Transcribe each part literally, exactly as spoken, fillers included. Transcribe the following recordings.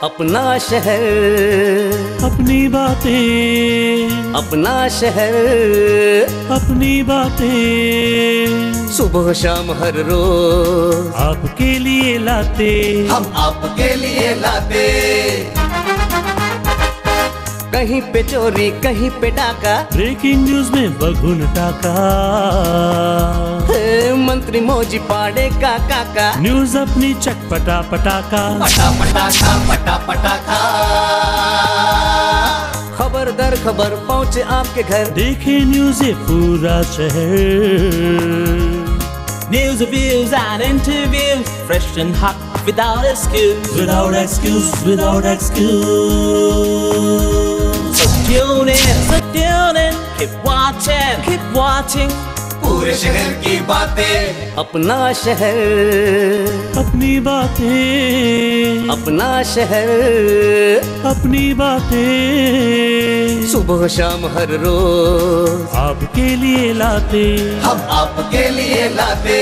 अपना शहर, अपनी बातें, अपना शहर, अपनी बातें, सुबह शाम हर रोज आपके लिए लाते, हम आपके लिए लाते। कहीं पे चोरी कहीं पे डाका, ब्रेकिंग न्यूज में बगुन टाका, मंत्री मौजी पाड़े का काका, न्यूज अपनी चटपटा पटाका, पटा पटाखा पटा पटाखा। खबर दर खबर पहुँचे आपके घर, देखे न्यूज ये पूरा शहर। News, reviews and interviews, fresh and hot, without excuse, Without excuse, without excuse. So tune in, so tune in, keep watching, keep watching. पूरे शहर की बातें, अपना शहर, अपनी बातें, अपना शहर, अपनी बातें, सुबह शाम हर रोज आपके लिए लाते, हम आपके लिए लाते।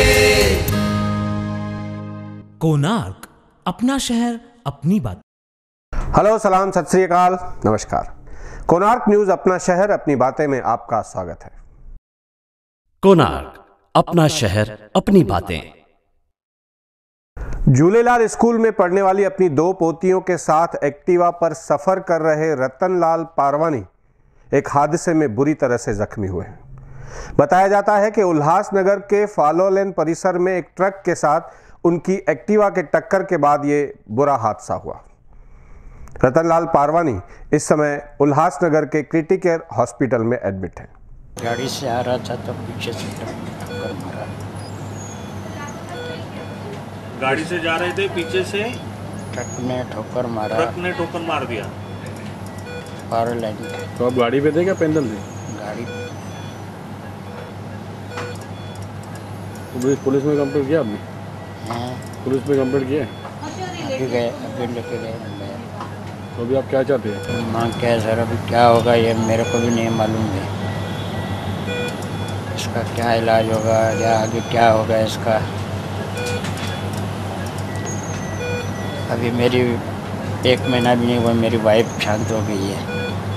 कोणार्क, अपना शहर, अपनी बात। हेलो, सलाम, सत श्री अकाल, नमस्कार। कोणार्क न्यूज अपना शहर अपनी बातें में आपका स्वागत है। कोणार्क, अपना शहर अपनी बातें। झूलेलाल स्कूल में पढ़ने वाली अपनी दो पोतियों के साथ एक्टिवा पर सफर कर रहे रतनलाल पारवानी एक हादसे में बुरी तरह से जख्मी हुए हैं। बताया जाता है कि उल्लासनगर के फॉलो लेन परिसर में एक ट्रक के साथ उनकी एक्टिवा के टक्कर के बाद ये बुरा हादसा हुआ। रतनलाल पारवानी इस समय उल्लासनगर के क्रिटिकेयर हॉस्पिटल में एडमिट हैं। गाड़ी से आ रहा था तो पीछे से टक्कर मारा। गाड़ी से जा रहे थे, पीछे से ट्रक ने ठोकर मारा। ट्रक ने ठोकर मार दिया। फॉलो लाइन पे। तो आप गाड़ी पे थे क्या पैदल थे? गाड़ी। पुलिस पुलिस में कंप्लेंट किया आपने? हाँ। पुलिस में कंप्लेंट किया? अभी गए, अभी लेके गए। तो अभी आप क्या चाहते हैं? माँ क्या सर, अभी क्या होगा ये मेरे को भी नहीं मालूम है। इसका क्या इलाज होगा या आगे क्या होगा इसका। अभी मेरी एक महीना भी नहीं हुआ, मेरी वाइफ शांत हो गई है।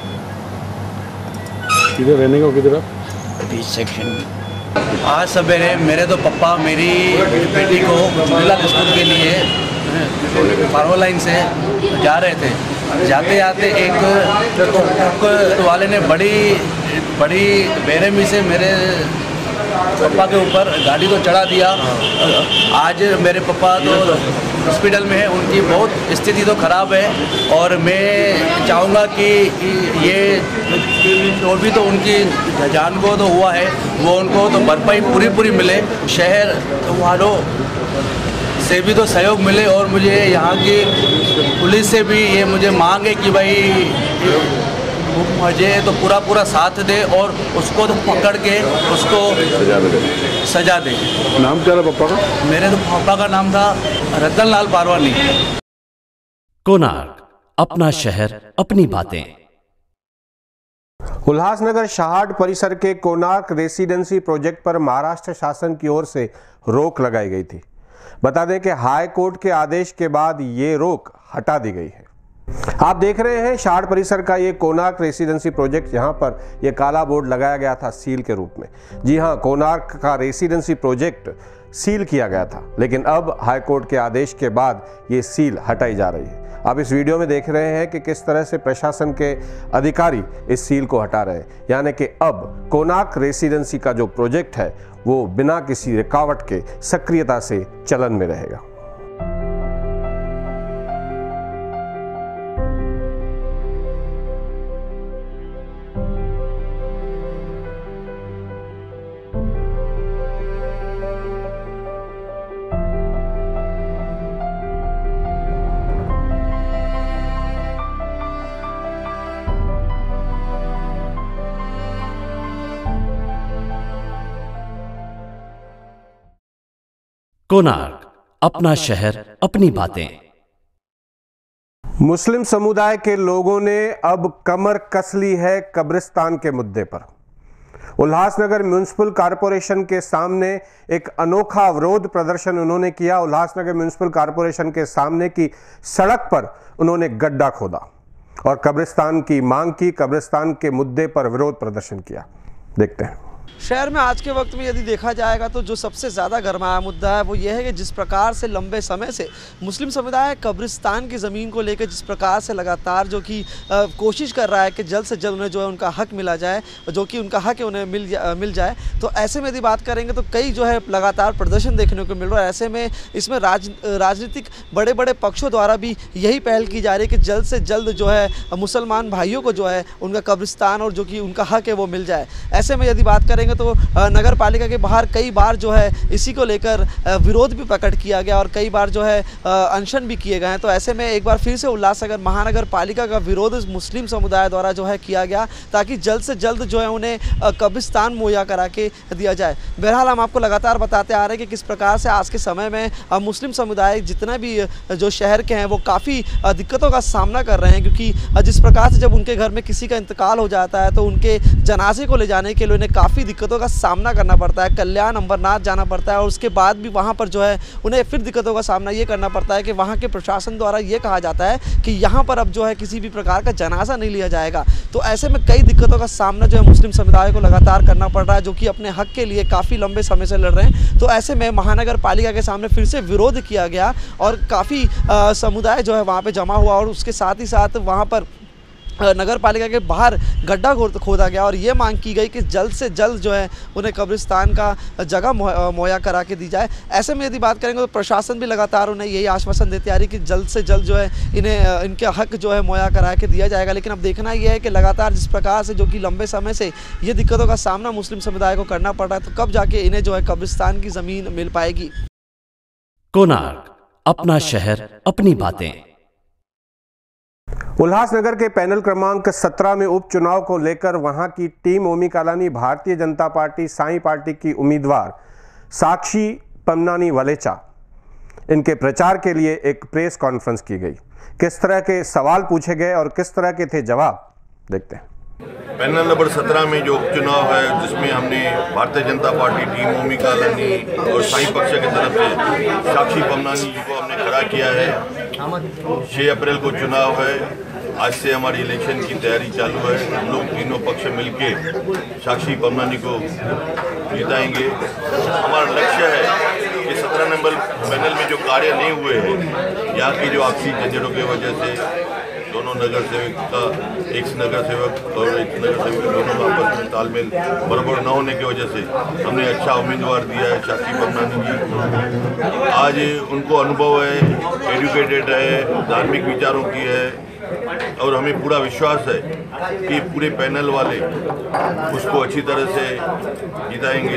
किधर रहने का? किधर आप? बीच सेक्शन में। आज सवेरे मेरे तो पापा मेरी बेटी को झूलेलाल स्कूल के लिए फॉलो लाइन से जा रहे थे। जाते जाते एक ट्रक वाले ने बड़ी बड़ी बेरहमी से मेरे पापा के ऊपर गाड़ी को चढ़ा दिया। आज मेरे पापा तो हॉस्पिटल में है, उनकी बहुत स्थिति तो ख़राब है और मैं चाहूँगा कि ये जो भी तो उनकी जान को तो हुआ है वो उनको तो भरपाई पूरी पूरी मिले। शहर वालों से भी तो सहयोग मिले और मुझे यहाँ की पुलिस से भी ये मुझे मांग है कि भाई मुझे तो पूरा पूरा साथ दे और उसको तो पकड़ के उसको सजा दे सजा दे। नाम क्या था पापा का? मेरे तो पापा का नाम था रतनलाल पारवानी। कोणार्क, अपना शहर अपनी बातें। उल्लासनगर शाहड परिसर के कोणार्क रेसिडेंसी प्रोजेक्ट पर महाराष्ट्र शासन की ओर से रोक लगाई गई थी। बता दें कि हाई कोर्ट के आदेश के बाद ये रोक हटा दी गई है। आप देख रहे हैं शाहड परिसर का ये कोणार्क रेसिडेंसी प्रोजेक्ट। यहाँ पर ये काला बोर्ड लगाया गया था सील के रूप में। जी हाँ, कोणार्क का रेसिडेंसी प्रोजेक्ट सील किया गया था, लेकिन अब हाई कोर्ट के आदेश के बाद ये सील हटाई जा रही है। आप इस वीडियो में देख रहे हैं कि किस तरह से प्रशासन के अधिकारी इस सील को हटा रहे हैं, यानी कि अब कोणार्क रेसिडेंसी का जो प्रोजेक्ट है वो बिना किसी रुकावट के सक्रियता से चलन में रहेगा। कोणार्क, अपना शहर अपनी बातें। मुस्लिम समुदाय के लोगों ने अब कमर कस ली है कब्रिस्तान के मुद्दे पर। उल्लासनगर म्यूनिसिपल कॉरपोरेशन के सामने एक अनोखा विरोध प्रदर्शन उन्होंने किया। उल्लासनगर म्यूनिसिपल कॉरपोरेशन के सामने की सड़क पर उन्होंने गड्ढा खोदा और कब्रिस्तान की मांग की, कब्रिस्तान के मुद्दे पर विरोध प्रदर्शन किया। देखते हैं। शहर में आज के वक्त में यदि देखा जाएगा तो जो सबसे ज़्यादा गरमाया मुद्दा है वो ये है कि जिस प्रकार से लंबे समय से मुस्लिम समुदाय कब्रिस्तान की ज़मीन को लेकर जिस प्रकार से लगातार जो कि कोशिश कर रहा है कि जल्द से जल्द उन्हें जो है उनका हक मिला जाए, जो कि उनका हक है उन्हें मिल जा, मिल जाए। तो ऐसे में यदि बात करेंगे तो कई जो है लगातार प्रदर्शन देखने को मिल रहा है। ऐसे में इसमें राज राजनीतिक बड़े बड़े पक्षों द्वारा भी यही पहल की जा रही है कि जल्द से जल्द जो है मुसलमान भाइयों को जो है उनका कब्रिस्तान और जो कि उनका हक है वो मिल जाए। ऐसे में यदि बात करेंगे तो नगर पालिका के बाहर कई बार जो है इसी को लेकर विरोध भी प्रकट किया गया और कई बार जो है अनशन भी किए गए हैं। तो ऐसे में एक बार फिर से उल्लासनगर महानगर पालिका का विरोध मुस्लिम समुदाय द्वारा जो है किया गया ताकि जल्द से जल्द जो है उन्हें कब्रिस्तान मुहैया करा के दिया जाए। बहरहाल हम आपको लगातार बताते आ रहे हैं कि किस प्रकार से आज के समय में मुस्लिम समुदाय जितना भी जो शहर के हैं वो काफ़ी दिक्कतों का सामना कर रहे हैं, क्योंकि जिस प्रकार से जब उनके घर में किसी का इंतकाल हो जाता है तो उनके जनाजे को ले जाने के लिए उन्हें काफ़ी दिक्कतों का सामना करना पड़ता है। कल्याण अंबरनाथ जाना पड़ता है और उसके बाद भी वहाँ पर जो है उन्हें फिर दिक्कतों का सामना ये करना पड़ता है कि वहाँ के प्रशासन द्वारा ये कहा जाता है कि यहाँ पर अब जो है किसी भी प्रकार का जनाजा नहीं लिया जाएगा। तो ऐसे में कई दिक्कतों का सामना जो है मुस्लिम समुदाय को लगातार करना पड़ रहा है, जो कि अपने हक के लिए काफ़ी लंबे समय से लड़ रहे हैं। तो ऐसे में महानगर पालिका के सामने फिर से विरोध किया गया और काफ़ी समुदाय जो है वहाँ पर जमा हुआ और उसके साथ ही साथ वहाँ पर नगर पालिका के बाहर गड्ढा खोदा गया और ये मांग की गई कि जल्द से जल्द जो है उन्हें कब्रिस्तान का जगह मुहैया करा के दी जाए। ऐसे में यदि बात करेंगे तो प्रशासन भी लगातार उन्हें यही आश्वासन देती आ रही कि जल्द से जल्द जो है इन्हें इनके हक जो है मुहैया करा के दिया जाएगा। लेकिन अब देखना यह है कि लगातार जिस प्रकार से जो कि लंबे समय से ये दिक्कतों का सामना मुस्लिम समुदाय को करना पड़ रहा है, तो कब जाके इन्हें जो है कब्रिस्तान की ज़मीन मिल पाएगी। कोणार्क, अपना शहर अपनी बातें। उल्लासनगर के पैनल क्रमांक सत्रह में उपचुनाव को लेकर वहां की टीम ओमी कालानी भारतीय जनता पार्टी साई पार्टी की उम्मीदवार साक्षी पमनानी वलेचा, इनके प्रचार के लिए एक प्रेस कॉन्फ्रेंस की गई। किस तरह के सवाल पूछे गए और किस तरह के थे जवाब, देखते हैं। पैनल नंबर सत्रह में जो उपचुनाव है जिसमें हमने भारतीय जनता पार्टी टीम ओमी कालानी और साई पक्ष की तरफ से साक्षी पमनानी जी को हमने खड़ा किया है। छः अप्रैल को चुनाव है। आज से हमारी इलेक्शन की तैयारी चालू है। हम लोग तीनों पक्ष मिलके साक्षी पमनानी को जिताएंगे। हमारा लक्ष्य है कि सत्रह नंबर पैनल में जो कार्य नहीं हुए हैं, यहाँ की जो आपसी झंझटों की वजह से दोनों नगर सेवक का एक नगर सेवक और एक नगर सेवक दोनों का आपस में तालमेल बराबर न होने की वजह से हमने अच्छा उम्मीदवार दिया है साक्षी पमनानी जी। आज उनको अनुभव है, एजुकेटेड है, धार्मिक विचारों की है और हमें पूरा विश्वास है कि पूरे पैनल वाले उसको अच्छी तरह से जिताएंगे।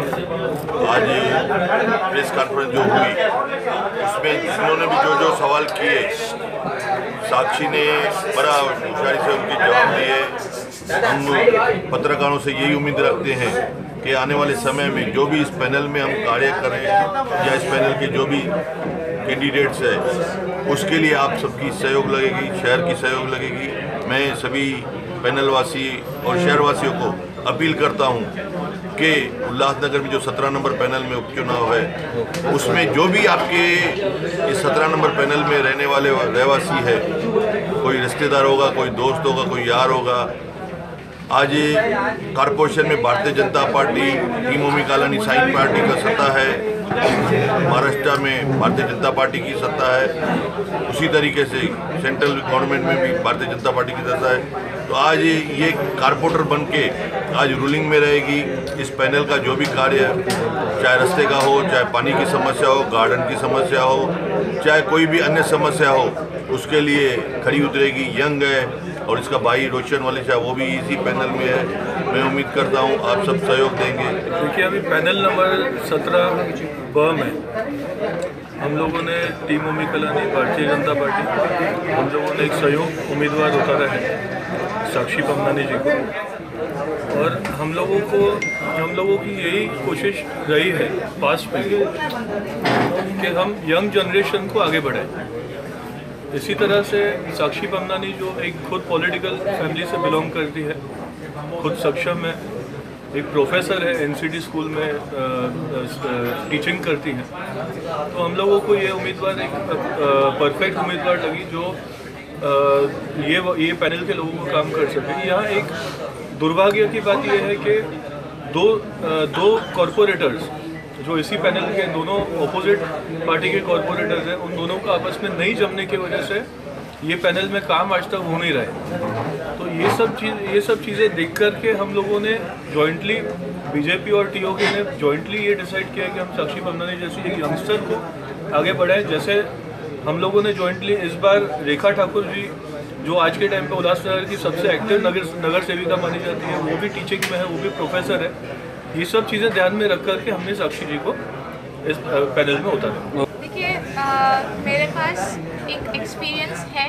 आज प्रेस कॉन्फ्रेंस जो हुई उसमें जिन्होंने भी जो जो सवाल किए साक्षी ने बड़ा होशियारी से उनके जवाब दिए। हम पत्रकारों से यही उम्मीद रखते हैं कि आने वाले समय में जो भी इस पैनल में हम कार्य करें या इस पैनल के जो भी कैंडिडेट्स है उसके लिए आप सबकी सहयोग लगेगी, शहर की सहयोग लगेगी। मैं सभी पैनल वासी और शहरवासियों को अपील करता हूं कि उल्लासनगर में जो सत्रह नंबर पैनल में उपचुनाव है उसमें जो भी आपके इस सत्रह नंबर पैनल में रहने वाले रहवासी है, कोई रिश्तेदार होगा, कोई दोस्त होगा, कोई यार होगा। आज कॉरपोरेशन में Bharatiya Janata party team Omi Kalani Sai party का सत्ता है, महाराष्ट्र में भारतीय जनता पार्टी की सत्ता है, उसी तरीके से सेंट्रल गवर्नमेंट में भी भारतीय जनता पार्टी की सत्ता है। तो आज ये कारपोरेटर बन के आज रूलिंग में रहेगी। इस पैनल का जो भी कार्य है, चाहे रास्ते का हो, चाहे पानी की समस्या हो, गार्डन की समस्या हो, चाहे कोई भी अन्य समस्या हो, उसके लिए खड़ी उतरेगी। यंग है और इसका भाई रोशन वलेचा वो भी इसी पैनल में है। मैं उम्मीद करता हूँ आप सब सहयोग देंगे। देखिए अभी पैनल नंबर सत्रह ब में हम लोगों ने टीम ओमी कालानी भारतीय जनता पार्टी हम लोगों ने एक सहयोग उम्मीदवार उतारा है साक्षी पमनानी जी को, और हम लोगों को हम लोगों की यही कोशिश रही है पास्ट में कि हम यंग जनरेशन को आगे बढ़ाएं। इसी तरह से साक्षी पमनानी जो एक खुद पॉलिटिकल फैमिली से बिलोंग करती है, खुद सक्षम है, एक प्रोफेसर है, एनसीटी स्कूल में आ, आ, टीचिंग करती हैं। तो हम लोगों को ये उम्मीदवार एक परफेक्ट उम्मीदवार लगी जो आ, ये ये पैनल के लोगों को काम कर सके। यहाँ एक दुर्भाग्य की बात यह है कि दो आ, दो कॉरपोरेटर्स जो इसी पैनल के दोनों ऑपोजिट पार्टी के कॉरपोरेटर्स हैं, उन दोनों का आपस में नहीं जमने की वजह से ये पैनल में काम आज तक हो नहीं रहा है। तो ये सब चीज़ ये सब चीज़ें देख कर के हम लोगों ने जॉइंटली बीजेपी और टीओके ने जॉइंटली ये डिसाइड किया कि हम साक्षी पमनानी जैसी एक यंगस्टर को आगे बढ़ाएं। जैसे हम लोगों ने जॉइंटली इस बार रेखा ठाकुर जी, जो आज के टाइम पे उल्लासनगर की सबसे एक्टिव नगर नगर सेविका मानी जाती है, वो भी टीचिंग में है, वो भी प्रोफेसर है। ये सब चीज़ें ध्यान में रख कर के हमने साक्षी जी को इस पैनल में उतारा। देखिए, मेरे पास एक एक्सपीरियंस है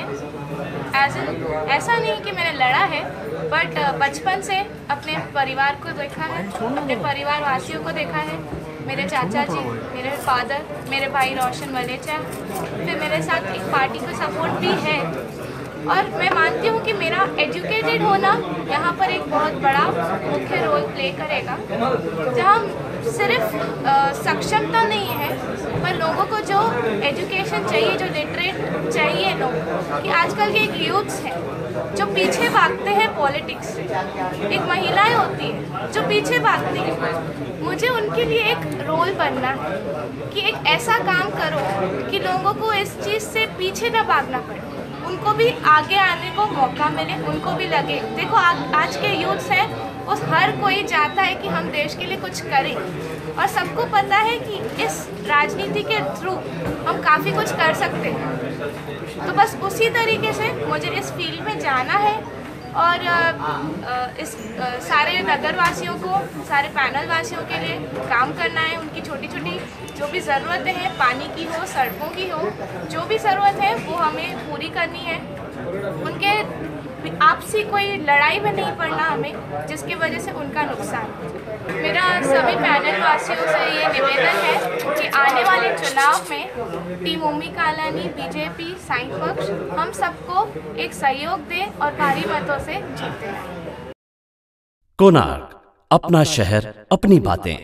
एज एन, ऐसा नहीं कि मैंने लड़ा है, बट बचपन से अपने परिवार को देखा है, अपने परिवार वासियों को देखा है। मेरे चाचा जी, मेरे फादर, मेरे भाई रोशन वलेचा, फिर मेरे साथ एक पार्टी को सपोर्ट भी है। और मैं मानती हूँ कि मेरा एजुकेटेड होना यहाँ पर एक बहुत बड़ा मुख्य रोल प्ले करेगा, जहाँ सिर्फ सक्षमता नहीं है, पर लोगों को जो एजुकेशन चाहिए, जो लिटरेट चाहिए लोग, कि आजकल के एक यूथ्स हैं जो पीछे भागते हैं पॉलिटिक्स से, एक महिलाएं होती हैं जो पीछे भागती हैं। मुझे उनके लिए एक रोल बनना है कि एक ऐसा काम करो कि लोगों को इस चीज़ से पीछे ना भागना पड़े, उनको भी आगे आने को मौका मिले, उनको भी लगे। देखो, आ, आज के यूथ्स हैं, वो हर कोई चाहता है कि हम देश के लिए कुछ करें, और सबको पता है कि इस राजनीति के थ्रू हम काफ़ी कुछ कर सकते हैं। तो बस उसी तरीके से मुझे इस फील्ड में जाना है और इस सारे नगरवासियों को, सारे पैनल वासियों के लिए काम करना है। उनकी छोटी छोटी जो भी ज़रूरतें हैं, पानी की हो, सड़कों की हो, जो भी ज़रूरत है वो हमें पूरी करनी है। उनके आपसी कोई लड़ाई में नहीं पड़ना हमें, जिसकी वजह से उनका नुकसान। मेरा सभी पैनल वासियों से ये निवेदन है कि आने वाले चुनाव में टीम ओमी कालानी, बीजेपी, साई पक्ष, हम सबको एक सहयोग दें और भारी मतों से जीते। कोणार्क, अपना शहर, अपनी बातें।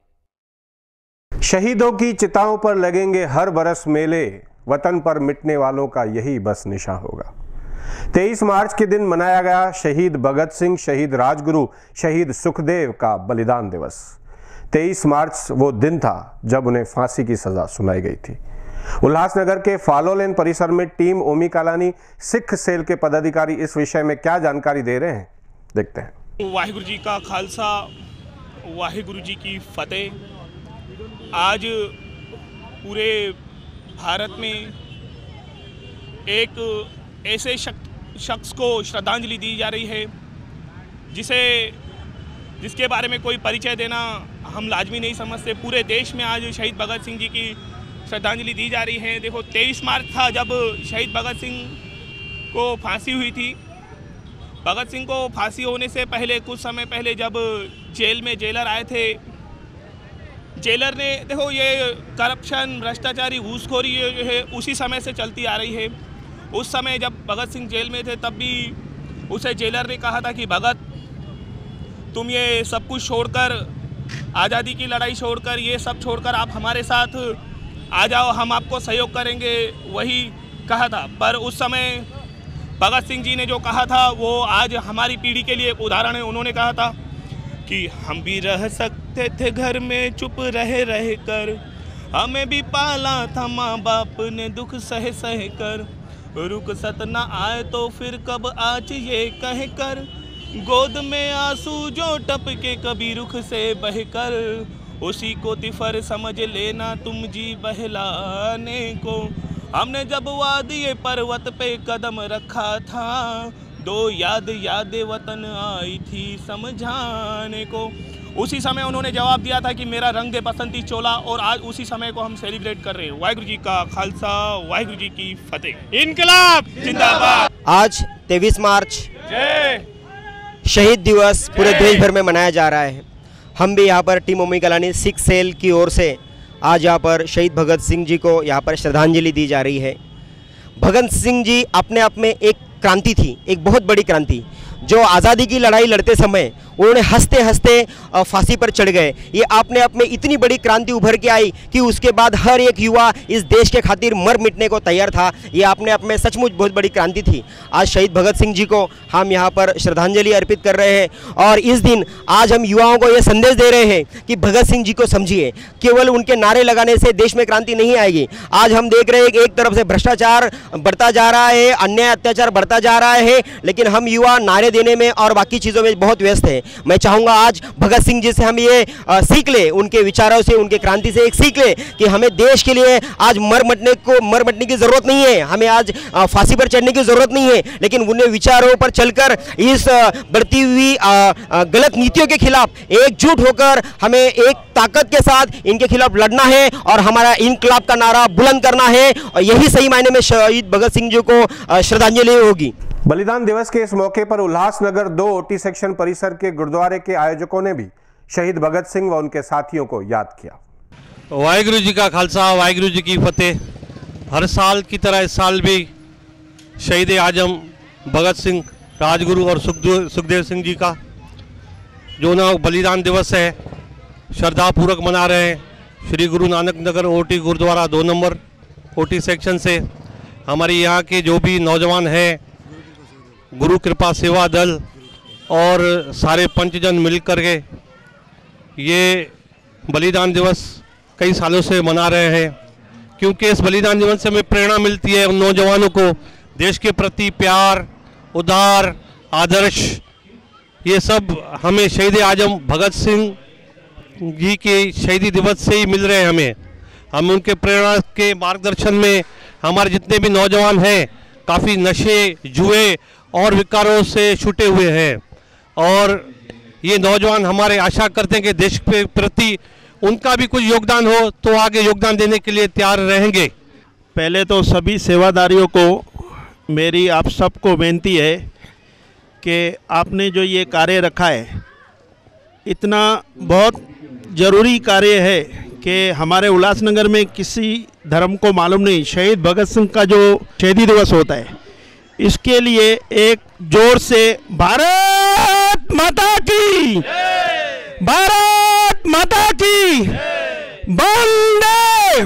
शहीदों की चिताओं पर लगेंगे हर बरस मेले, वतन पर मिटने वालों का यही बस निशा होगा। तेईस मार्च के दिन मनाया गया शहीद भगत सिंह, शहीद राजगुरु, शहीद सुखदेव का बलिदान दिवस। तेईस मार्च वो दिन था जब उन्हें फांसी की सजा सुनाई गई थी। उल्लासनगर के फालोलेन परिसर में टीम ओमी कालानी सिख सेल के पदाधिकारी इस विषय में क्या जानकारी दे रहे हैं, देखते हैं। वाहिगुरु जी का खालसा, वाहिगुरु जी की फतेह। आज पूरे भारत में एक ऐसे शख्स को श्रद्धांजलि दी जा रही है जिसे जिसके बारे में कोई परिचय देना हम लाजमी नहीं समझते। पूरे देश में आज शहीद भगत सिंह जी की श्रद्धांजलि दी जा रही है। देखो, तेईस मार्च था जब शहीद भगत सिंह को फांसी हुई थी। भगत सिंह को फांसी होने से पहले, कुछ समय पहले, जब जेल में जेलर आए थे, जेलर ने, देखो ये करप्शन, भ्रष्टाचारी, घूसखोरी जो है उसी समय से चलती आ रही है। उस समय जब भगत सिंह जेल में थे तब भी उसे जेलर ने कहा था कि भगत, तुम ये सब कुछ छोड़कर, आज़ादी की लड़ाई छोड़कर, ये सब छोड़कर आप हमारे साथ आ जाओ, हम आपको सहयोग करेंगे, वही कहा था। पर उस समय भगत सिंह जी ने जो कहा था वो आज हमारी पीढ़ी के लिए एक उदाहरण है। उन्होंने कहा था कि हम भी रह सकते थे घर में चुप रहे रह कर, हमें भी पाला था माँ बाप ने दुख सह सह कर, रुक सत न आए तो फिर कब आज ये कह कर, गोद में आंसू जो टपके कभी रुख से बह कर, उसी को तिफर समझ लेना तुम जी बहलाने को, हमने जब वादिये पर्वत पे कदम रखा था, दो याद याद वतन आई थी समझाने को। उसी समय उन्होंने जवाब दिया था कि मेरा रंग दे बसंती चोला, और आज उसी समय को हम सेलिब्रेट कर रहे हैं। वाहिगुरु जी का खालसा, वाहिगुरु जी की फतेह। इनकलाब जिंदाबाद। आज तेईस मार्च शहीद दिवस पूरे देश भर में मनाया जा रहा है। हम भी यहाँ पर टीम ओमी कालानी सिख सेल की ओर से आज यहाँ पर शहीद भगत सिंह जी को यहाँ पर श्रद्धांजलि दी जा रही है। भगत सिंह जी अपने आप में एक क्रांति थी, एक बहुत बड़ी क्रांति, जो आज़ादी की लड़ाई लड़ते समय उन्होंने हंसते हंसते फांसी पर चढ़ गए। ये अपने आप में इतनी बड़ी क्रांति उभर के आई कि उसके बाद हर एक युवा इस देश के खातिर मर मिटने को तैयार था। ये अपने आप में सचमुच बहुत बड़ी क्रांति थी। आज शहीद भगत सिंह जी को हम यहाँ पर श्रद्धांजलि अर्पित कर रहे हैं और इस दिन आज हम युवाओं को ये संदेश दे रहे हैं कि भगत सिंह जी को समझिए। केवल उनके नारे लगाने से देश में क्रांति नहीं आएगी। आज हम देख रहे हैं कि एक तरफ से भ्रष्टाचार बढ़ता जा रहा है, अन्याय अत्याचार बढ़ता जा रहा है, लेकिन हम युवा नारे देने में और बाकी चीज़ों में बहुत व्यस्त है। मैं चाहूँगा आज भगत सिंह जी से हम ये आ, सीख ले, उनके विचारों से, उनके क्रांति से एक सीख ले कि हमें देश के लिए आज मर मटने को मर मटने की ज़रूरत नहीं है, हमें आज आ, फांसी पर चढ़ने की ज़रूरत नहीं है, लेकिन उन्हें विचारों पर चलकर इस बढ़ती हुई गलत नीतियों के खिलाफ एकजुट होकर हमें एक ताकत के साथ इनके खिलाफ लड़ना है और हमारा इनकलाब का नारा बुलंद करना है और यही सही मायने में शहीद भगत सिंह जी को श्रद्धांजलि होगी। बलिदान दिवस के इस मौके पर उल्लासनगर दो ओटी सेक्शन परिसर के गुरुद्वारे के आयोजकों ने भी शहीद भगत सिंह व उनके साथियों को याद किया। वाहिगुरु जी का खालसा, वाहिगुरु जी की फतेह। हर साल की तरह इस साल भी शहीद आजम भगत सिंह, राजगुरु और सुखदेव सुखदेव सिंह जी का जो ना बलिदान दिवस है श्रद्धापूर्वक मना रहे हैं। श्री गुरु नानक नगर ओटी गुरुद्वारा दो नंबर ओटी सेक्शन से हमारे यहाँ के जो भी नौजवान हैं, गुरु कृपा सेवा दल और सारे पंचजन मिलकर के ये बलिदान दिवस कई सालों से मना रहे हैं, क्योंकि इस बलिदान दिवस से हमें प्रेरणा मिलती है उन नौजवानों को देश के प्रति प्यार, उदार आदर्श, ये सब हमें शहीद आजम भगत सिंह जी के शहीदी दिवस से ही मिल रहे हैं। हमें हम उनके प्रेरणा के मार्गदर्शन में हमारे जितने भी नौजवान हैं काफ़ी नशे, जुए और विकारों से छूटे हुए हैं और ये नौजवान हमारे आशा करते हैं कि देश के प्रति उनका भी कुछ योगदान हो तो आगे योगदान देने के लिए तैयार रहेंगे। पहले तो सभी सेवादारियों को मेरी आप सबको बेनती है कि आपने जो ये कार्य रखा है इतना बहुत ज़रूरी कार्य है कि हमारे उल्लासनगर में किसी धर्म को मालूम नहीं, शहीद भगत सिंह का जो शहीदी दिवस होता है इसके लिए एक जोर से भारत माता की, भारत माता की, वंदे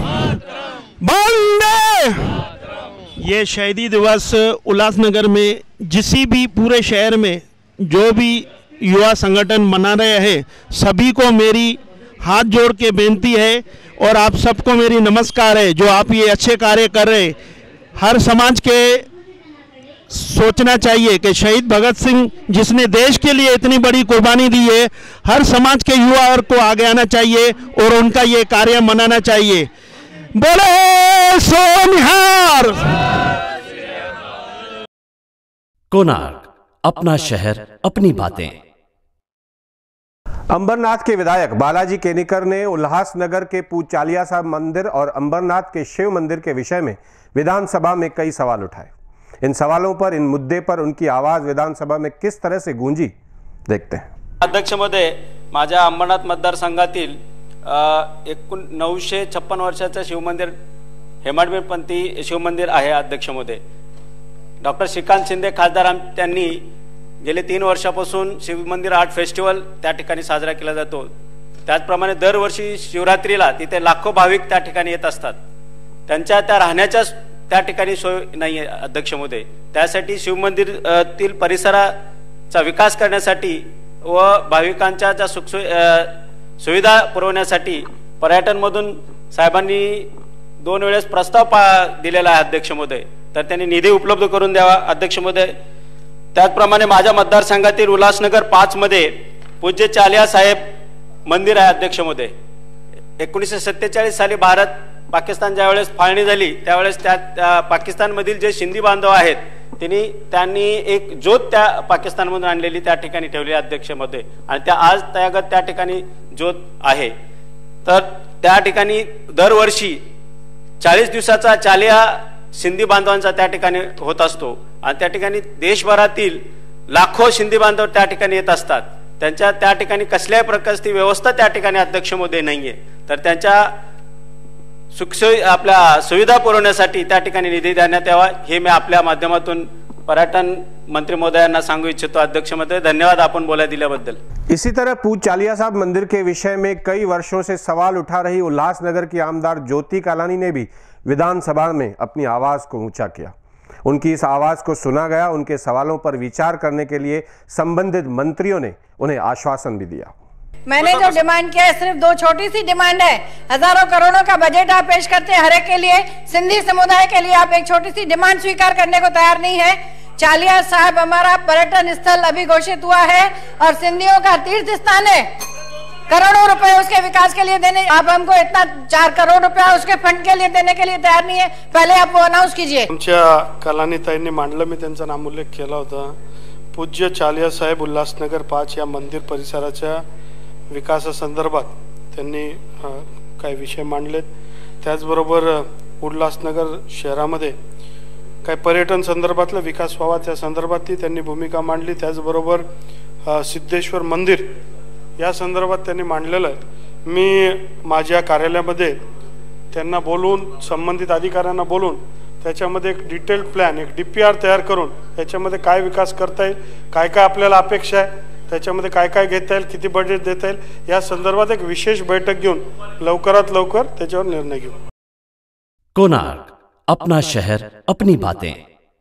वंदे। ये शहीदी दिवस उल्लासनगर में जिसी भी पूरे शहर में जो भी युवा संगठन मना रहे हैं सभी को मेरी हाथ जोड़ के बेनती है और आप सबको मेरी नमस्कार है जो आप ये अच्छे कार्य कर रहे हैं। हर समाज के सोचना चाहिए कि शहीद भगत सिंह जिसने देश के लिए इतनी बड़ी कुर्बानी दी है, हर समाज के युवा को आगे आना चाहिए और उनका ये कार्य मनाना चाहिए। बोले सोनिहार। कोणार्क, अपना शहर, अपनी बातें। अंबरनाथ के विधायक बालाजी केनीकर ने उल्लासनगर के पूचालिया साहब मंदिर और अंबरनाथ के शिव मंदिर के विषय में विधानसभा में कई सवाल उठाए। इन सवालों पर, इन मुद्दे पर उनकी आवाज विधानसभा में किस तरह से गूंजी, देखते हैं। अध्यक्ष महोदय, माझ्या अंबरनाथ मतदारसंघातील एकूण नऊशे छप्पन वर्षाचं शिवमंदिर हेमाडपंथी शिवमंदिर आहे। अध्यक्ष महोदय, डॉक्टर श्रीकांत शिंदे खासदार त्यांनी गेले तीन वर्षापासून शिवमंदिर आर्ट फेस्टिवल त्या ठिकाणी साजरा केला जातो। त्याचप्रमाणे दरवर्षी शिवरात्रीला तिथे लाखो भाविक त्या ठिकाणी येत असतात। त्यांच्या त्या राहण्याच्या त्या ठिकाणी सोय नाही आहे। अध्यक्ष महोदय, त्यासाठी शिवमंदिरातील परिसराचा विकास करण्यासाठी व भाविकांच्या ज्या सुख सुविधा पुरवण्यासाठी पर्यटनमधून साहेबांनी दोन वेळेस प्रस्ताव दिलेला आहे। अध्यक्ष महोदय, तर त्यांनी निधी उपलब्ध करून द्यावा। अध्यक्ष महोदय, त्याचप्रमाणे माझ्या मतदारसंघातील उल्लासनगर पाच मध्ये पूज्य चालिया साहेब मंदिर आहे। अध्यक्ष महोदय, एकोणीसशे सत्तेचाळीस साली भारत पाकिस्तान ज्यावेळेस फाळणी झाली त्यावेळेस त्या पाकिस्तानमधील जे सिंधी बांधव आहेत त्यांनी त्यांनी एक ज्योत त्या पाकिस्तानमधून आणलेली त्या ठिकाणी ठेवली। अध्यक्ष महोदय, आणि त्या आज तयागत त्या ठिकाणी ज्योत आहे। तर त्या ठिकाणी दरवर्षी चाळीस दिवसाचा चालिया सिंधी बांधवांचा त्या ठिकाणी होत असतो आणि त्या ठिकाणी देशभरातील लाखो सिंधी बांधव त्या ठिकाणी येत असतात। त्यांच्या त्या ठिकाणी कसल्याही प्रकारची व्यवस्था त्या ठिकाणी अध्यक्ष महोदय नाहीये, तर त्यांच्या सुखसोयी आपल्या सुविधा पुरवण्यासाठी त्या ठिकाणी निधी देण्यात यावा हे मी आपल्या माध्यमातून पर्यटन मंत्री महोदयांना सांगू इच्छितो अध्यक्ष महोदय, धन्यवाद आपण बोलाय दिल्याबद्दल। इसी तरह पूज चालिया साहब मंदिर के विषय में कई वर्षों से सवाल उठा रही उल्लासनगर की आमदार ज्योति कालानी ने भी विधानसभा में अपनी आवाज को ऊंचा किया। उनकी इस आवाज को सुना गया। उनके सवालों पर विचार करने के लिए संबंधित मंत्रियों ने उन्हें आश्वासन भी दिया। मैंने जो डिमांड किया है सिर्फ दो छोटी सी डिमांड है। हजारों करोड़ों का बजट आप पेश करते हैं हर एक के लिए, सिंधी समुदाय के लिए आप एक छोटी सी डिमांड स्वीकार करने को तैयार नहीं है। चालिया साहब हमारा पर्यटन स्थल अभी घोषित हुआ है और सिंधियों का तीर्थ स्थान है। करोड़ों रुपए उसके विकास के लिए देने, आप हमको इतना चार करोड़ रुपया उसके फंड के लिए देने के लिए तैयार नहीं है। पहले आप वो अनाउंस कीजिए। आमच्या कलानीताईंनी मांडलं, मी त्यांचा नामोल्लेख केला होता। पूज्य चालिया साहेब उल्हासनगर पाच या मंदिर परिसराच्या विकासासंदर्भात त्यांनी काही विषय मांडलेत। त्याचबरोबर उल्हासनगर शहरामध्ये काही पर्यटन संदर्भातला विकास व्हावा त्या संदर्भातही त्यांनी भूमिका मांडली। त्याचबरोबर सिद्धेश्वर मंदिर या संदर्भात त्यांनी मांडलेलं आहे। मी माझ्या कार्यालयामध्ये त्यांना बोलून, संबंधित अधिकाऱ्यांना बोलून त्याच्यामध्ये एक डिटेल्ड प्लॅन, एक डी पी आर तयार करून त्याच्यामध्ये काय विकास करता येईल, काय काय आपल्याला अपेक्षा आहे, त्याच्यामध्ये काय काय घेता येईल, किती बजेट देता येईल या संदर्भात एक विशेष बैठक घेऊन लवकरात लवकर त्याच्यावर निर्णय घेऊ। कोणार्क, अपना शहर अपनी बातें।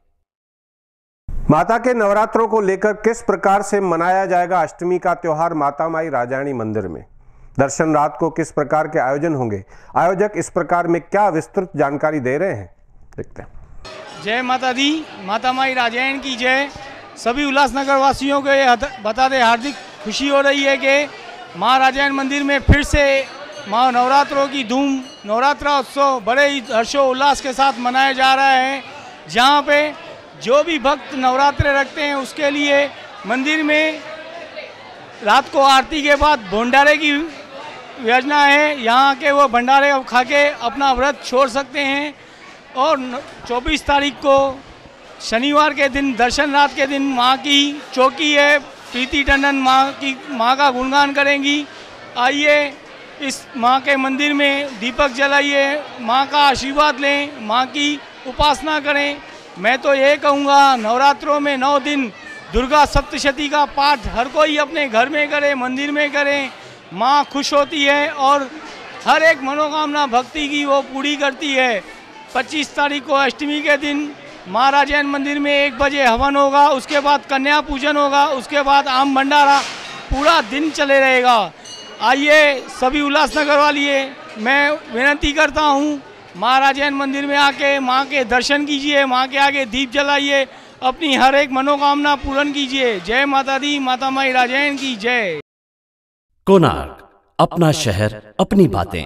माता के नवरात्रों को लेकर किस प्रकार से मनाया जाएगा अष्टमी का त्योहार माता माई राजायणी मंदिर में? दर्शन रात को किस प्रकार के आयोजन होंगे? आयोजक इस प्रकार में क्या विस्तृत जानकारी दे रहे हैं, देखते हैं। जय माता दी, माता माई राजायण की जय। सभी उल्लासनगर वासियों को ये बता दे हार्दिक खुशी हो रही है कि माँ राजायण मंदिर में फिर से माँ नवरात्रों की धूम, नवरात्रा उत्सव बड़े ही हर्षोल्लास के साथ मनाया जा रहा है। जहाँ पे जो भी भक्त नवरात्रे रखते हैं उसके लिए मंदिर में रात को आरती के बाद भंडारे की योजना है। यहाँ के वो भंडारे खा के अपना व्रत छोड़ सकते हैं। और चौबीस तारीख को शनिवार के दिन, दर्शन रात के दिन माँ की चौकी है, प्रीति टंडन माँ की माँ का गुणगान करेंगी। आइए इस माँ के मंदिर में दीपक जलाइए, माँ का आशीर्वाद लें, माँ की उपासना करें। मैं तो ये कहूँगा नवरात्रों में नौ दिन दुर्गा सप्तशती का पाठ हर कोई अपने घर में करे, मंदिर में करे। माँ खुश होती है और हर एक मनोकामना भक्ति की वो पूरी करती है। पच्चीस तारीख को अष्टमी के दिन माँ राजायण मंदिर में एक बजे हवन होगा, उसके बाद कन्या पूजन होगा, उसके बाद आम भंडारा पूरा दिन चले रहेगा। आइए सभी उल्लासनगर वालिए, मैं विनती करता हूँ माँ राजायण मंदिर में आके माँ के दर्शन कीजिए, माँ के आगे दीप जलाइए, अपनी हर एक मनोकामना पूर्ण कीजिए। जय माता दी, माता माई राजायण की जय। कोणार्क, अपना शहर अपनी बातें।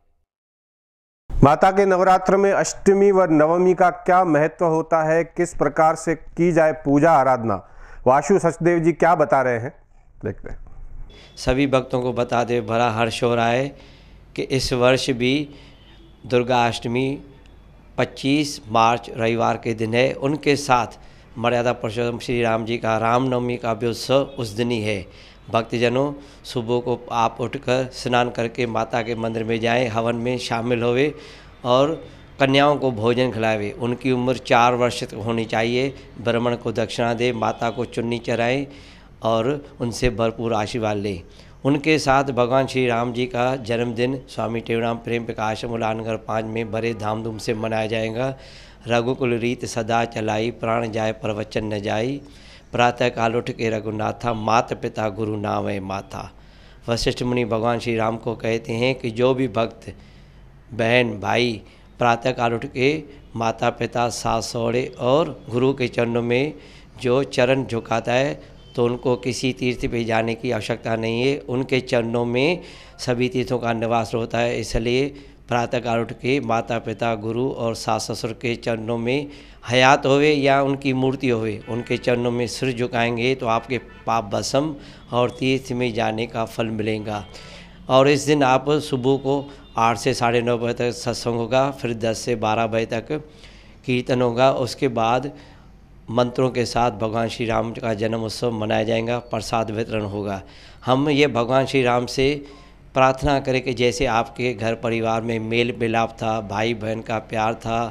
माता के नवरात्र में अष्टमी व नवमी का क्या महत्व होता है, किस प्रकार से की जाए पूजा आराधना, वासु सचदेव जी क्या बता रहे हैं, देखते हैं। सभी भक्तों को बता दे, बड़ा हर्ष हो रहा है कि इस वर्ष भी दुर्गा अष्टमी पच्चीस मार्च रविवार के दिन है। उनके साथ मर्यादा पुरुषोत्तम श्री राम जी का रामनवमी का भी उत्सव उस दिन ही है। भक्तजनों सुबह को आप उठकर स्नान करके माता के मंदिर में जाएं, हवन में शामिल होवे और कन्याओं को भोजन खिलावे। उनकी उम्र चार वर्ष तक होनी चाहिए। ब्राह्मण को दक्षिणा दे, माता को चुन्नी चढ़ाएं और उनसे भरपूर आशीर्वाद लें। उनके साथ भगवान श्री राम जी का जन्मदिन स्वामी टेवराम प्रेम प्रकाश उल्लासनगर पाँच में बड़े धामधूम से मनाया जाएगा। रघुकुल रीत सदा चलाई, प्राण जाए प्रवचन न जाई, प्रातः काल उठ के रघुनाथा, माता पिता गुरु नावे माता। वशिष्ठ मुनि भगवान श्री राम को कहते हैं कि जो भी भक्त बहन भाई प्रातः काल उठ के माता पिता सास सौड़े और गुरु के चरणों में जो चरण झुकाता है तो उनको किसी तीर्थ पे जाने की आवश्यकता नहीं है। उनके चरणों में सभी तीर्थों का निवास होता है। इसलिए प्रातःकाल उठ के माता पिता गुरु और सास ससुर के चरणों में हयात होवे या उनकी मूर्ति होवे, उनके चरणों में सिर झुकाएंगे तो आपके पाप भस्म और तीर्थ में जाने का फल मिलेगा। और इस दिन आप सुबह को आठ से साढ़े नौ बजे तक सत्संग होगा, फिर दस से बारह बजे तक कीर्तन होगा। उसके बाद मंत्रों के साथ भगवान श्री राम का जन्म उत्सव मनाया जाएगा, प्रसाद वितरण होगा। हम ये भगवान श्री राम से प्रार्थना करें कि जैसे आपके घर परिवार में मेल मिलाप था, भाई बहन का प्यार था,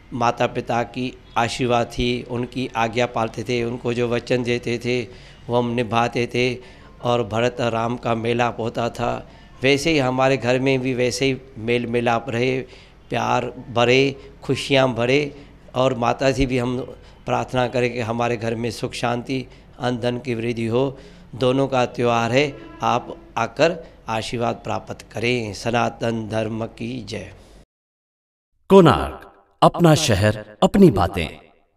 माता पिता की आशीर्वाद थी, उनकी आज्ञा पालते थे, उनको जो वचन देते थे वो हम निभाते थे और भरत राम का मेलाप होता था। वैसे ही हमारे घर में भी वैसे ही मेल मिलाप रहे, प्यार भरे, खुशियाँ भरे और माता जी भी हम प्रार्थना करें कि हमारे घर में सुख शांति अन्न धन की वृद्धि हो। दोनों का त्यौहार है, आप आकर आशीर्वाद प्राप्त करें। सनातन धर्म की जय। कोणार्क, अपना शहर अपनी बातें।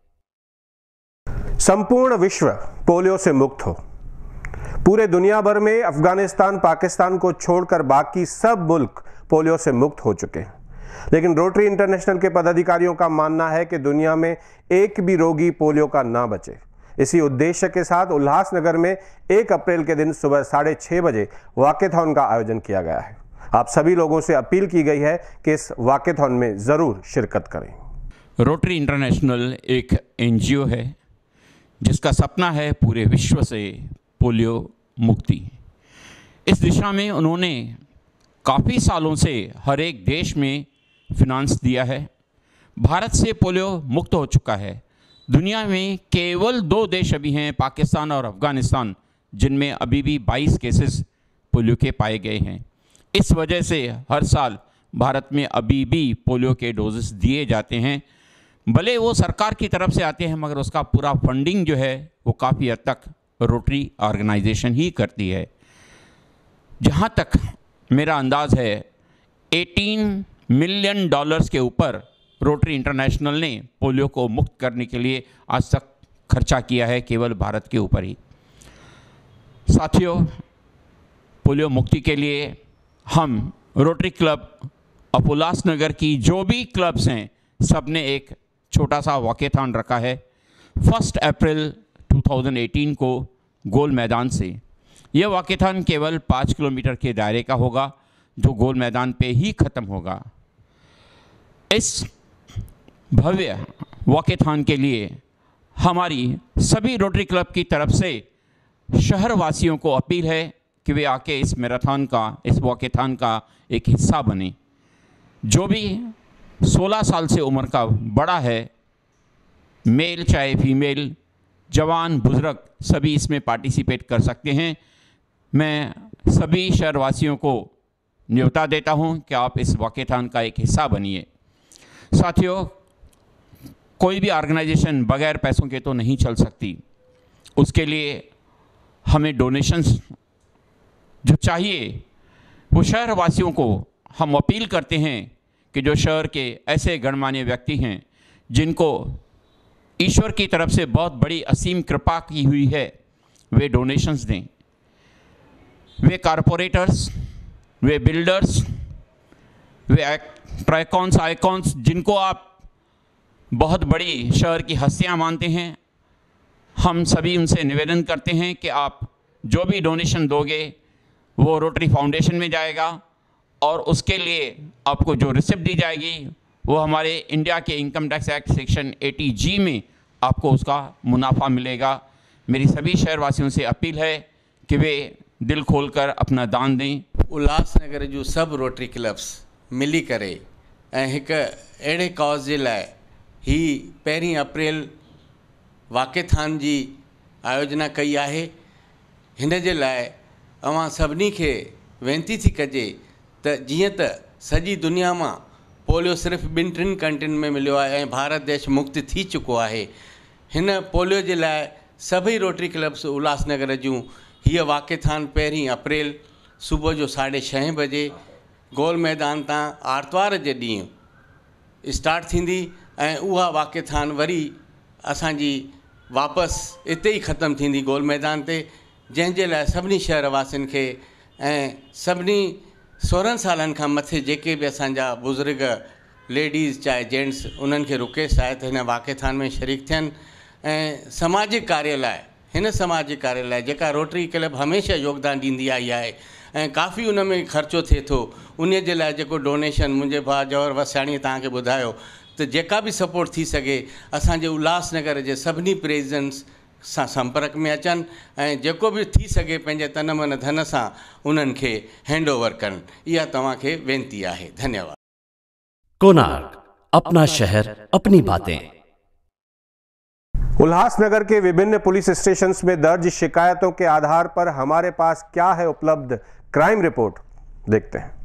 संपूर्ण विश्व पोलियो से मुक्त हो। पूरे दुनिया भर में अफगानिस्तान पाकिस्तान को छोड़कर बाकी सब मुल्क पोलियो से मुक्त हो चुके हैं, लेकिन रोटरी इंटरनेशनल के पदाधिकारियों का मानना है कि दुनिया में एक भी रोगी पोलियो का ना बचे। इसी उद्देश्य के साथ उल्लासनगर में एक अप्रैल के दिन सुबह साढ़े छः बजे वॉकेथॉन का आयोजन किया गया है। आप सभी लोगों से अपील की गई है कि इस वॉकेथॉन में ज़रूर शिरकत करें। रोटरी इंटरनेशनल एक एनजीओ है जिसका सपना है पूरे विश्व से पोलियो मुक्ति। इस दिशा में उन्होंने काफ़ी सालों से हर एक देश में फिनांस दिया है। भारत से पोलियो मुक्त हो चुका है। दुनिया में केवल दो देश अभी हैं, पाकिस्तान और अफ़गानिस्तान, जिनमें अभी भी बाईस केसेस पोलियो के पाए गए हैं। इस वजह से हर साल भारत में अभी भी पोलियो के डोजेस दिए जाते हैं। भले वो सरकार की तरफ से आते हैं, मगर उसका पूरा फंडिंग जो है वो काफ़ी हद तक रोटरी ऑर्गेनाइजेशन ही करती है। जहाँ तक मेरा अंदाज़ है अठारह मिलियन डॉलर्स के ऊपर रोटरी इंटरनेशनल ने पोलियो को मुक्त करने के लिए आज तक खर्चा किया है, केवल भारत के ऊपर ही। साथियों, पोलियो मुक्ति के लिए हम रोटरी क्लब ऑफ उल्लासनगर की जो भी क्लब्स हैं, सब ने एक छोटा सा वॉकेथॉन रखा है। फर्स्ट अप्रैल दो हज़ार अठारह को गोल मैदान से यह वॉकेथॉन केवल पाँच किलोमीटर के दायरे का होगा, जो गोल मैदान पे ही ख़त्म होगा। इस भव्य वॉकेथॉन के लिए हमारी सभी रोटरी क्लब की तरफ से शहर वासियों को अपील है कि वे आके इस मैराथन का, इस वॉकेथॉन का एक हिस्सा बने। जो भी सोलह साल से उम्र का बड़ा है, मेल चाहे फीमेल, जवान बुजुर्ग, सभी इसमें पार्टिसिपेट कर सकते हैं। मैं सभी शहरवासियों को न्योता देता हूं कि आप इस वॉकेथॉन का एक हिस्सा बनिए। साथियों, कोई भी ऑर्गेनाइजेशन बगैर पैसों के तो नहीं चल सकती। उसके लिए हमें डोनेशंस जो चाहिए, वो शहरवासियों को हम अपील करते हैं कि जो शहर के ऐसे गणमान्य व्यक्ति हैं जिनको ईश्वर की तरफ से बहुत बड़ी असीम कृपा की हुई है, वे डोनेशंस दें। वे कारपोरेटर्स, वे बिल्डर्स, वे ट्राइकॉन्स, आइकॉन्स, जिनको आप बहुत बड़ी शहर की हस्तियां मानते हैं, हम सभी उनसे निवेदन करते हैं कि आप जो भी डोनेशन दोगे वो रोटरी फाउंडेशन में जाएगा और उसके लिए आपको जो रिसिप्ट दी जाएगी वो हमारे इंडिया के इनकम टैक्स एक्ट सेक्शन अस्सी जी में आपको उसका मुनाफा मिलेगा। मेरी सभी शहरवासियों से अपील है कि वे दिल खोलकर अपना दान दें। उल्लासनगर जो सब रोटरी क्लब्स मिली करे ऐं हिकु अहिड़े कॉज जे लाइ ही पहिरीं अप्रैल वाकेथॉन जी आयोजना कई आहे। हिन जे लाइ अवां सभिनी खे वेनती थी कजे त जीअं त सॼी दुनिया मां पोलियो सिर्फ़ु ॿिनि टिनि कंट्रियुनि में मिलियो आहे ऐं भारत देश मुक्त थी चुको आहे, हिन पोलियो जे लाइ सभई रोटरी क्लब्स उल्लासनगर जूं हीअ वाकेथॉन पहिरीं अप्रैल सुबुह जो साढे छहें बजे गोल मैदान तां आर्तवार जे ॾींहुं स्टार्ट थींदी ऐं उहा वाकेथॉन वरी असांजी वापसि इते ई ख़तमु थींदी गोल मैदान ते, जंहिंजे लाइ सभिनी शहरवासियुनि खे ऐं सभिनी सोरहं सालनि खां मथे जेके बि असांजा बुज़ुर्ग लेडीज़ चाहे जेंट्स, उन्हनि खे रिक्वेस्ट आहे त हिन वाकेथॉन में शरीक थियनि ऐं सामाजिक कार्य लाइ, हिन सामाजिक कार्य लाइ जेका रोटरी क्लब हमेशह योगदान ॾींदी आई आहे ऐं काफ़ी उन में ख़र्चो थिए थो, उन जे लाइ जेको डोनेशन मुंहिंजे भाउ जौहर वसियाणीअ तव्हांखे ॿुधायो त जेका बि सपोर्ट थी सघे असांजे उल्लासनगर जे सभिनी प्रेसिडेंट्स सां संपर्क में अचनि ऐं जेको बि थी सघे पंहिंजे तन मन धन सां उन्हनि खे हैंड ओवर कनि। इहा तव्हांखे वेनती आहे। धन्यवाद। कोणार्क, अपना शहर अपनी बातें। उल्लासनगर के विभिन्न पुलिस स्टेशंस में दर्ज शिकायतों के आधार पर हमारे पास क्या है उपलब्ध क्राइम रिपोर्ट, देखते हैं।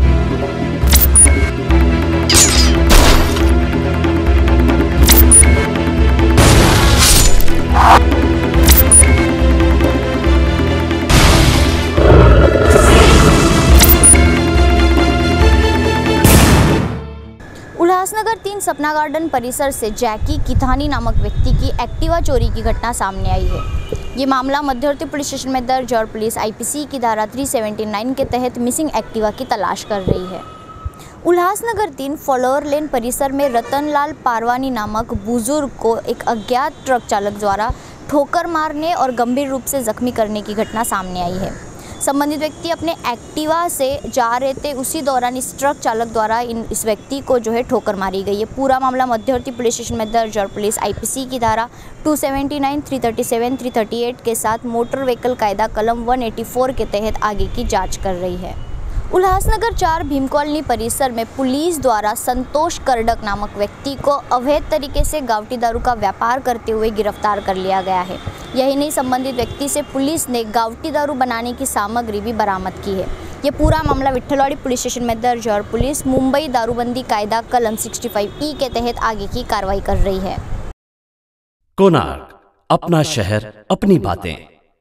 उल्लासनगर तीन सपना गार्डन परिसर से जैकी किथानी नामक व्यक्ति की एक्टिवा चोरी की घटना सामने आई है। ये मामला मध्यवर्ती पुलिस स्टेशन में दर्ज और पुलिस आईपीसी की धारा तीन सौ उन्यासी के तहत मिसिंग एक्टिवा की तलाश कर रही है। उल्लासनगर तीन फ्लावर लेन परिसर में रतनलाल पारवानी नामक बुजुर्ग को एक अज्ञात ट्रक चालक द्वारा ठोकर मारने और गंभीर रूप से जख्मी करने की घटना सामने आई है। संबंधित व्यक्ति अपने एक्टिवा से जा रहे थे, उसी दौरान इस ट्रक चालक द्वारा इन इस व्यक्ति को जो है ठोकर मारी गई है। पूरा मामला मध्यवर्ती पुलिस स्टेशन में दर्ज और पुलिस आईपीसी की धारा दो सौ उन्यासी, तीन सौ सैंतीस, तीन सौ अड़तीस के साथ मोटर व्हीकल कायदा कलम एक सौ चौरासी के तहत आगे की जांच कर रही है। उल्लासनगर चार भीम कॉलोनी परिसर में पुलिस द्वारा संतोष करडक नामक व्यक्ति को अवैध तरीके से गावटी दारू का व्यापार करते हुए गिरफ्तार कर लिया गया है। यही नहीं, संबंधित व्यक्ति से पुलिस ने गावटी दारू बनाने की सामग्री भी बरामद की है। ये पूरा मामला विट्ठलवाड़ी पुलिस स्टेशन में दर्ज और पुलिस मुंबई दारूबंदी कायदा कलम पैंसठ ई के तहत आगे की कार्रवाई कर रही है। कोणार्क, अपना शहर अपनी बातें।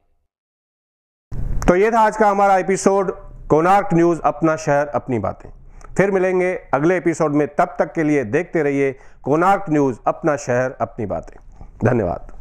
तो ये था आज का हमारा एपिसोड कोणार्क न्यूज, अपना शहर अपनी बातें। फिर मिलेंगे अगले एपिसोड में, तब तक के लिए देखते रहिए कोणार्क न्यूज, अपना शहर अपनी बातें। धन्यवाद।